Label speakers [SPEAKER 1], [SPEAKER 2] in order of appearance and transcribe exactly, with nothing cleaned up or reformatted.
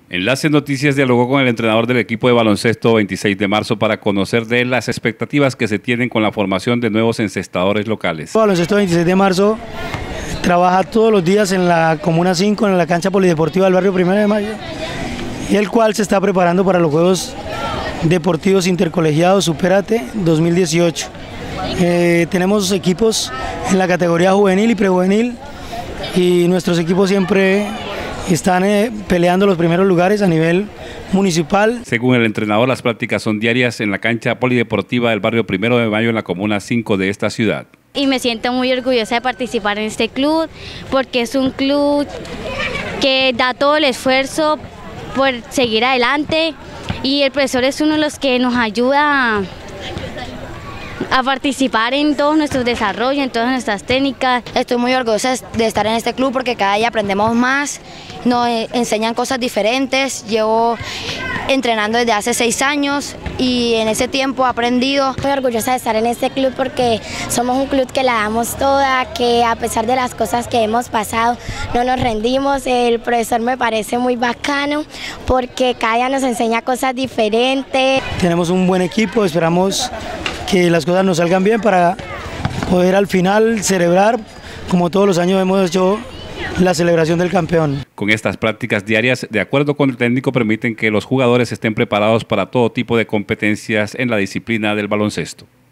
[SPEAKER 1] Enlace Noticias dialogó con el entrenador del equipo de baloncesto veintiséis de marzo para conocer de las expectativas que se tienen con la formación de nuevos encestadores locales.
[SPEAKER 2] El baloncesto veintiséis de marzo trabaja todos los días en la Comuna cinco, en la cancha polideportiva del barrio Primero de Mayo, y el cual se está preparando para los Juegos Deportivos Intercolegiados Supérate dos mil dieciocho. Eh, tenemos equipos en la categoría juvenil y prejuvenil, y nuestros equipos siempre están eh, peleando los primeros lugares a nivel municipal.
[SPEAKER 1] Según el entrenador, las prácticas son diarias en la cancha polideportiva del barrio Primero de Mayo en la Comuna cinco de esta ciudad.
[SPEAKER 3] Y me siento muy orgullosa de participar en este club, porque es un club que da todo el esfuerzo por seguir adelante, y el profesor es uno de los que nos ayuda a a participar en todos nuestros desarrollos, en todas nuestras técnicas.
[SPEAKER 4] Estoy muy orgullosa de estar en este club porque cada día aprendemos más, nos enseñan cosas diferentes. Llevo entrenando desde hace seis años y en ese tiempo he aprendido.
[SPEAKER 5] Estoy orgullosa de estar en este club porque somos un club que la damos toda, que a pesar de las cosas que hemos pasado no nos rendimos. El profesor me parece muy bacano porque cada día nos enseña cosas diferentes.
[SPEAKER 2] Tenemos un buen equipo, esperamos que las cosas nos salgan bien para poder al final celebrar, como todos los años hemos hecho, la celebración del campeón.
[SPEAKER 1] Con estas prácticas diarias, de acuerdo con el técnico, permiten que los jugadores estén preparados para todo tipo de competencias en la disciplina del baloncesto.